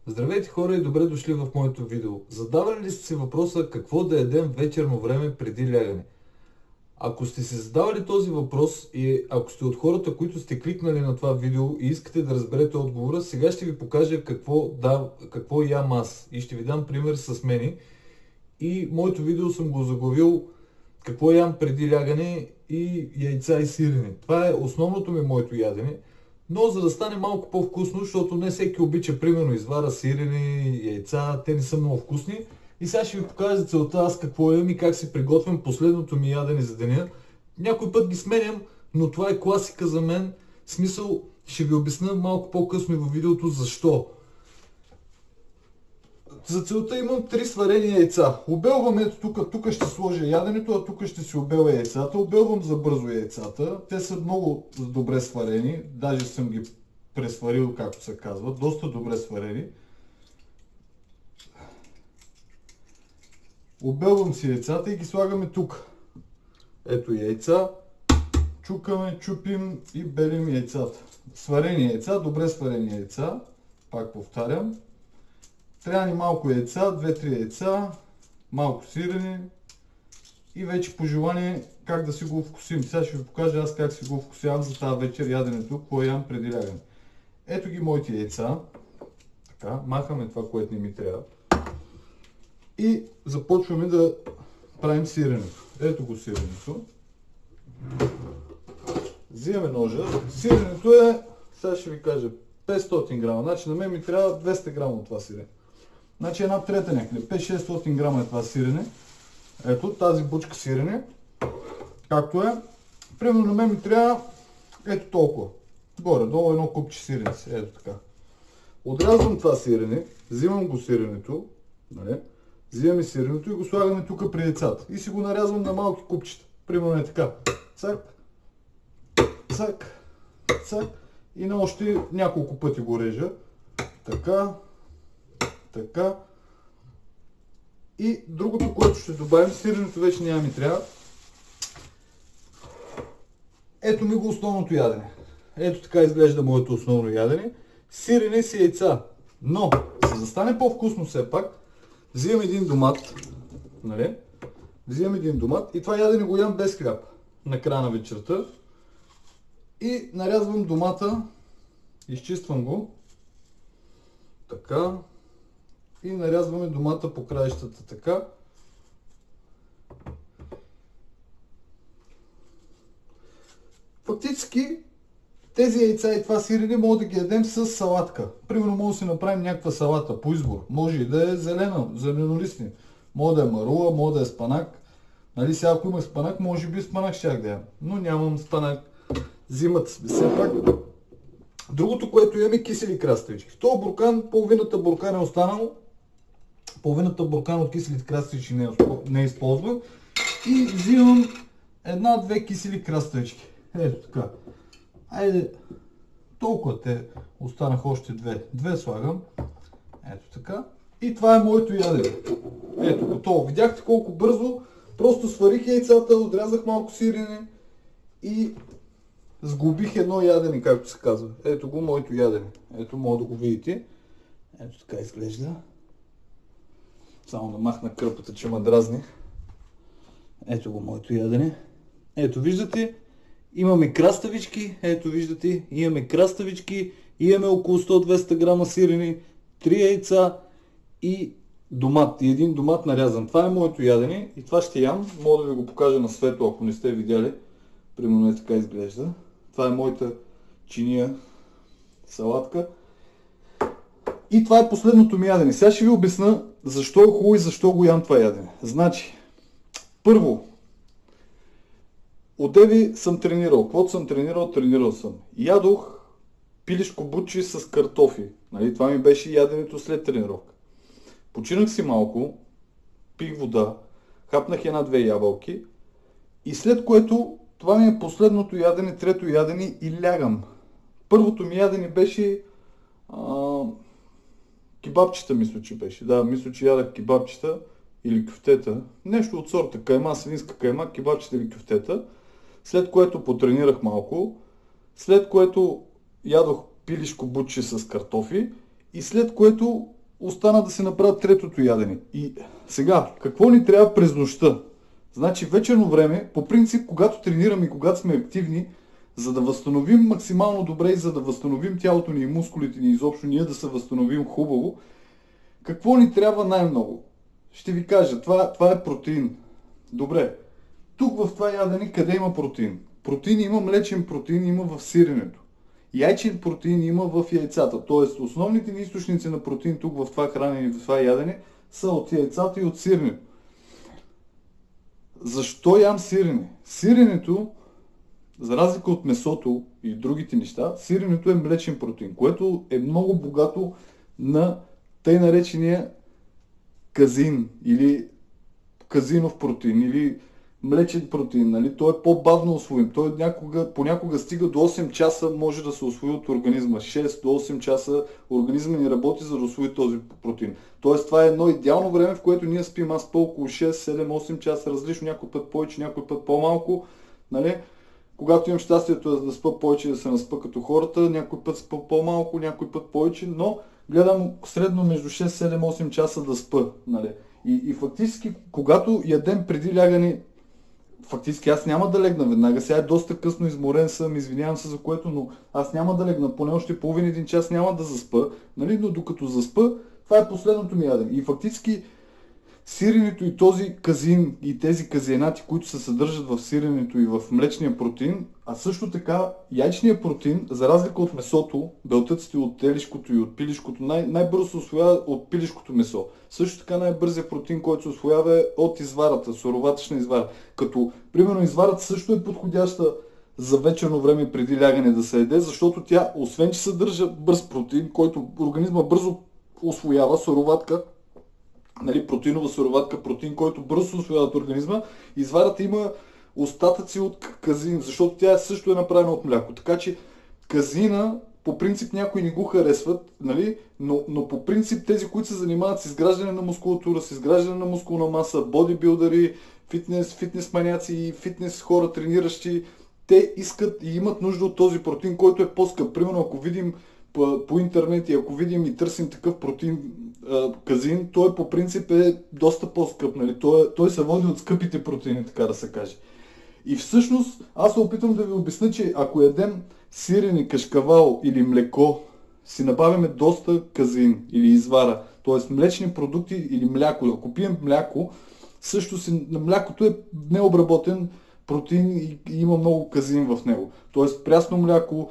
Здравейте хора и добре дошли в моето видео. Задавали ли сте си въпроса какво да ядем вечерно време преди лягане? Ако сте си задавали този въпрос и ако сте от хората, които сте кликнали на това видео и искате да разберете отговора, сега ще ви покажа какво ям аз и ще ви дам пример с мене. И моето видео съм го заглавил какво ям преди лягане и яйца и сирене. Това е основното ми моето ядене. Но за да стане малко по-вкусно, защото не всеки обича, примерно, извара сирене, яйца, те не са много вкусни. И сега ще ви покажа за целта аз какво ям и как си приготвям последното ми ядене за деня. Някой път ги сменям, но това е класика за мен. В смисъл, ще ви обясня малко по-късно и във видеото защо. За целта имам 3 сварени яйца. Обелвам ето тук ще сложа яденето, а тук ще си обела яйцата. Обелвам за бързо яйцата. Те са много добре сварени. Даже съм ги пресварил, както се казва. Доста добре сварени. Обелвам си яйцата и ги слагаме тук. Ето яйца. Чукаме, чупим и белим яйцата. Сварени яйца, добре сварени яйца. Пак повтарям. Трябва ни малко яйца, 2-3 яйца, малко сирене и вече по желание как да си го вкусим. Сега ще ви покажа аз как си го вкусявам за тази вечер яденето, какво ям преди лягане. Ето ги моите яйца. Така, махаме това, което не ми трябва. И започваме да правим сиренето. Ето го сиренето. Взимаме ножа. Сиренето е, сега ще ви кажа, 500 грама. Значи на мен ми трябва 200 грама от това сирене. Значи една трета някъде, 5-600 грама е това сирене. Ето тази бучка сирене, както е. Примерно на мен ми трябва ето толкова. Горе-долу едно купче сиренце, ето така. Отрязвам това сирене, взимам го сиренето, нали? Взимаме сиренето и го слагаме тук при яйцата. И си го нарязвам на малки купчета. Примерно е така. Цак, цак, цак. И на още няколко пъти го режа. Така. Така. И другото, което ще добавим, сиренето вече няма ми трябва. Ето ми го основното ядене. Ето така изглежда моето основно ядене. Сирене с яйца. Но, за да стане по-вкусно все пак, взимам един домат. Нали? Взимам един домат и това ядене го ям без хляб. На края на вечерта. И нарязвам домата. Изчиствам го. Така. И нарязваме домата по краищата така. Фактически тези яйца и това сирене може да ги ядем с салатка. Примерно може да си направим някаква салата по избор. Може и да е зелена, зеленолистни. Може да е марула, може да е спанак. Нали сега ако имах спанак, може би спанак щях да ям. Но нямам спанак. Зимата все пак. Другото, което имаме, кисели краставички. В този буркан, половината буркан е останало. Половината буркан от киселите краставички не използвам. И взимам една-две кисели краставички. Ето така. Айде, толкова те останаха още две. Две слагам. Ето така. И това е моето ядене. Ето, готово. Видяхте колко бързо. Просто сварих яйцата, отрязах малко сирене и сглобих едно ядене, както се казва. Ето го моето ядене. Ето, мога да го видите. Ето така изглежда. Само да махна кърпата, че ме дразни. Ето го моето ядене. Ето виждате, имаме краставички. Ето виждате, имаме краставички. Имаме около 100-200 грама сирене, 3 яйца и домат. И един домат нарязан. Това е моето ядене и това ще ям. Мога да ви го покажа на светло, ако не сте видяли. Примерно е така изглежда. Това е моята чиния салатка. И това е последното ми ядене. Сега ще ви обясня защо е хубаво и защо го ям това ядене. Значи, първо, одеве съм тренирал. Каквото съм тренирал, тренирал съм. Ядох пилешко бутче с картофи. Нали? Това ми беше яденето след тренировка. Починах си малко, пих вода, хапнах една-две ябълки и след което това ми е последното ядене, трето ядене и лягам. Първото ми ядене беше кебабчета, мисля, че беше. Да, мисля, че ядах кебабчета или кюфтета. Нещо от сорта. Кайма, свинска кайма, кебабчета или кюфтета. След което потренирах малко. След което ядох пилешко бутче с картофи. И след което остана да се направят третото ядене. И сега, какво ни трябва през нощта? Значи вечерно време, по принцип, когато тренираме и когато сме активни, за да възстановим максимално добре и за да възстановим тялото ни и мускулите ни, изобщо ние да се възстановим хубаво, какво ни трябва най-много? Ще ви кажа, това е протеин. Добре, тук в това ядене къде има протеин? Протеин има, млечен протеин има в сиренето. Яйчен протеин има в яйцата. Тоест основните ни източници на протеин тук в това хранене, в това ядене са от яйцата и от сиренето. Защо ям сирене? Сиренето, за разлика от месото и другите неща, сиренето е млечен протеин, което е много богато на тъй наречения казин или казинов протеин или млечен протеин. Нали? Той е по-бавно усвоим. Той понякога стига до 8 часа може да се усвои от организма. 6 до 8 часа организма ни работи за да усвои този протеин. Тоест това е едно идеално време, в което ние спим. Аз спа около 6, 7, 8 часа различно, някой път повече, някой път по-малко. Нали? Когато имам щастието да спа повече, да се наспа като хората, някой път спа по-малко, някой път повече, но гледам средно между 6, 7, 8 часа да спа. Нали? И фактически, когато ядем преди лягане, фактически аз няма да легна веднага. Сега е доста късно, изморен съм, извинявам се за което, но аз няма да легна, поне още половин един час няма да заспа. Нали? Но докато заспа, това е последното ми ядене. И фактически сиренето и този казин и тези казеинати, които се съдържат в сиренето и в млечния протеин, а също така яйчния протеин, за разлика от месото, белтъците от телешкото и от пилешкото, най-бързо се усвоява от пилешкото месо. Също така най-бързият протеин, който се усвоява е от изварата, суроватъчна извара. Като, примерно, изварата също е подходяща за вечерно време преди лягане да се яде, защото тя, освен че съдържа бърз протеин, който организма бързо усвоява, суроватка, нали, протеинова суроватка, протеин, който бързо се усвоява от организма, изварата има остатъци от казин, защото тя също е направена от мляко. Така че казина, по принцип някои не го харесват, нали, но по принцип тези, които се занимават с изграждане на мускулатура, с изграждане на мускулна маса, бодибилдъри, фитнес маняци, фитнес хора, трениращи, те искат и имат нужда от този протеин, който е по-скъп. Примерно, ако видим по интернет и ако видим и търсим такъв протеин казин, той по принцип е доста по-скъп. Нали? Той се води от скъпите протеини, така да се каже. И всъщност аз се опитвам да ви обясня, че ако ядем сирене, кашкавал или млеко, си набавяме доста казин или извара, т.е. млечни продукти или мляко. Ако пием мляко, също млякото е необработен протеин и има много казин в него. Тоест прясно мляко,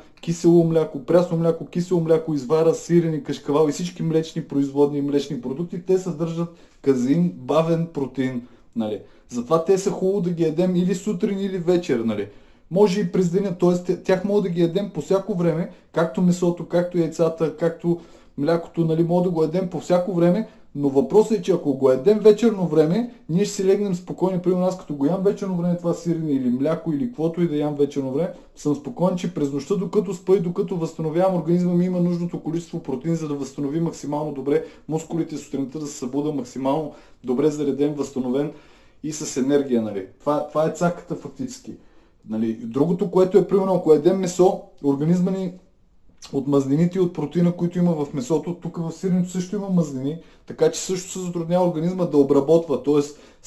кисело мляко, извара, сирене, кашкавал и всички млечни производни и млечни продукти, те съдържат казин, бавен протеин. Нали? Затова те са хубаво да ги ядем или сутрин, или вечер. Нали? Може и през деня, т.е. тях мога да ги ядем по всяко време, както месото, както яйцата, както млякото, нали? Мога да го ядем по всяко време, но въпросът е, че ако го ядем вечерно време, ние ще си легнем спокойни. Примерно аз като го ям вечерно време, това сирене или мляко или каквото и да ям вечерно време, съм спокоен, че през нощта, докато спа и докато възстановявам, организма ми има нужното количество протеин, за да възстанови максимално добре мускулите сутринта, да се събуда максимално добре зареден, възстановен и с енергия. Нали. Това е цаката фактически. Нали. Другото, което е, примерно, ако ядем месо, организма ни от мазнините и от протеина, които има в месото, тук в сиренето също има мазнини, така че също се затруднява организма да обработва, т.е.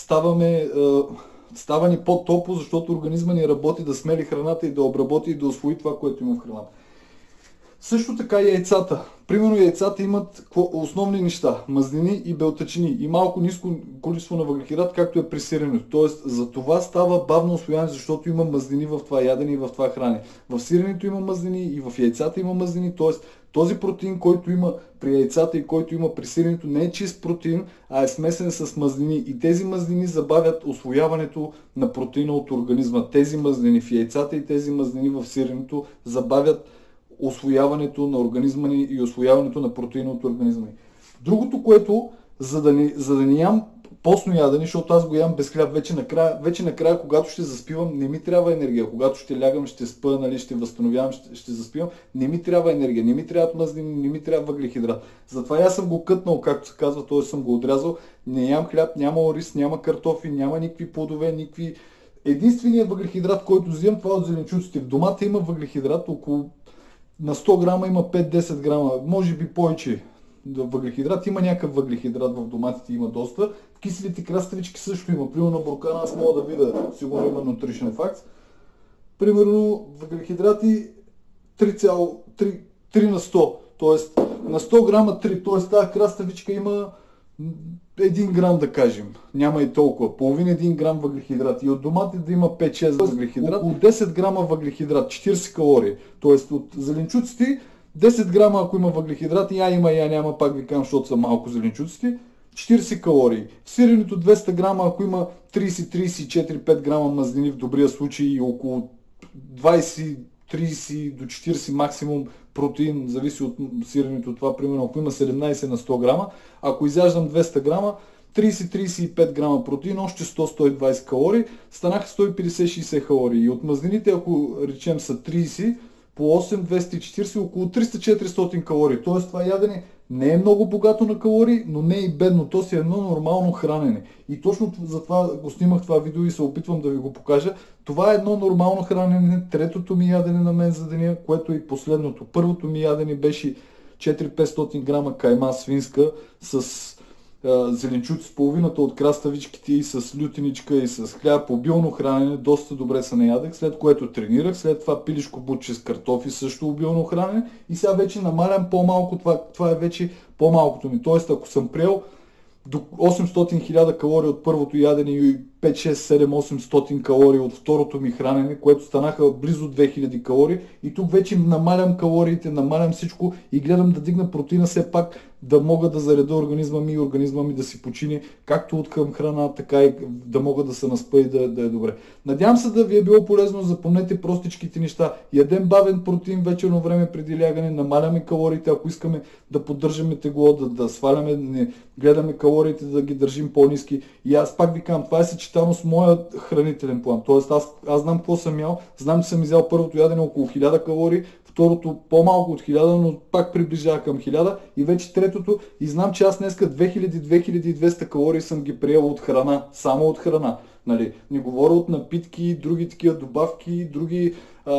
става ни по-топло, защото организма ни работи да смели храната и да обработи и да усвои това, което има в храната. Също така и яйцата. Примерно яйцата имат основни неща, мазнини и белтъчини и малко ниско количество на въглехидрат, както е при сиренето. Тоест за това става бавно усвояване, защото има мазнини в това ядене и в това хранене. В сиренето има мазнини и в яйцата има мазнини, т.е. този протеин, който има при яйцата и който има при сиренето, не е чист протеин, а е смесен с мазнини. И тези мазнини забавят усвояването на протеина от организма. Тези мазнини в яйцата и тези мазнини в сиренето забавят усвояването на организма ни и усвояването на протеина от организма ни. Другото, което, за да не ям постно ядене, защото аз го ям без хляб, вече накрая, когато ще заспивам, не ми трябва енергия. Когато ще лягам, ще спа, нали, ще възстановявам, ще заспивам, не ми трябва енергия, не ми трябват мазнини, не ми трябва въглехидрат. Затова аз съм го кътнал, както се казва, т.е. съм го отрязал. Не ям хляб, няма ориз, няма картофи, няма никакви плодове, никакви. Единственият въглехидрат, който взимам, това от зеленчуците. В домата има въглехидрат, около на 100 грама има 5-10 грама, може би повече въглехидрат. Има някакъв въглехидрат в доматите, има доста. В киселите краставички също има. Примерно на буркана аз мога да видя, сигурно има Nutrition Facts. Примерно въглехидрати 3 на 100, т.е. на 100 грама 3, т.е. тази краставичка има 1 грам да кажем, няма и толкова, половин 1 грам въглехидрат и от домати да има 5-6 въглехидрат, около 10 грама въглехидрат, 40 калории, т.е. от зеленчуците 10 грама ако има въглехидрати, има, няма, пак ви казвам, защото са малко зеленчуците, 40 калории. В сиренето 200 грама, ако има 30-34-5 грама мазнини в добрия случай и около 20-30 до 40 максимум протеин, зависи от сиренето, това примерно ако има 17 на 100 грама, ако изяждам 200 грама, 30-35 грама протеин, още 100-120 калории, станаха 150-60 калории. И от мазнините, ако речем са 30, по 8, 240, около 300-400 калории. Тоест това ядене не е много богато на калории, но не е и бедно. То си е едно нормално хранене. И точно затова го снимах това видео и се опитвам да ви го покажа. Това е едно нормално хранене. Третото ми ядене на мен за деня, което е и последното. Първото ми ядене беше 400-500 грама кайма свинска с зеленчуци, половината от краставичките и с лютеничка и с хляб, обилно хранене, доста добре се наядах, след което тренирах, след това пилешко бутче с картофи, също обилно хранене и сега вече намалям по-малко, това е вече по-малкото ми, т.е. ако съм приел до 800-1000 калории от първото ядене и 5-6-7-800 калории от второто ми хранене, което станаха близо 2000 калории и тук вече намалям калориите, намалям всичко и гледам да дигна протеина все пак да мога да зареда организма ми и организма ми да си почини както от към храна, така и да мога да се наспа и да е добре. Надявам се да ви е било полезно, запомнете простичките неща. Ядем бавен протеин вечерно време преди лягане, намаляме калориите, ако искаме да поддържаме тегло, да сваляме, не гледаме калориите, да ги държим по-ниски. И аз пак ви казвам, това е съчетано с моя хранителен план. Тоест аз знам какво съм ял, знам, че съм изял първото ядене около 1000 калории, второто по-малко от 1000, но пак приближава към 1000 и вече третото и знам, че аз днеска 2000-2200 калории съм ги приел от храна, само от храна. Нали? Не говоря от напитки, други такива добавки, други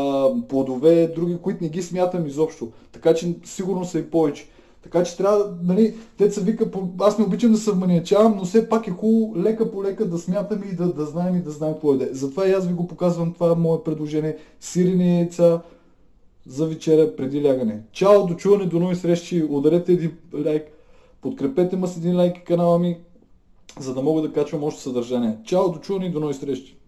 плодове, други, които не ги смятам изобщо. Така че сигурно са и повече. Така че трябва, нали, деца вика, аз не обичам да се вманиачавам, но все пак е хубаво лека по лека да смятаме и да знаем какво е. Затова и аз ви го показвам, това е мое предложение. Сирене яйца за вечеря преди лягане. Чао, до чуване, до нови срещи, ударете един лайк, подкрепете ме с един лайк и канала ми, за да мога да качвам още съдържание. Чао, до чуване и до нови срещи!